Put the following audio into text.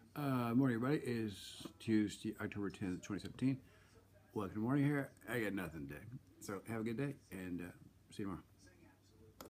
Morning, everybody. It is Tuesday, October 10th, 2017. Welcome to morning here. I got nothing today. So have a good day and see you tomorrow.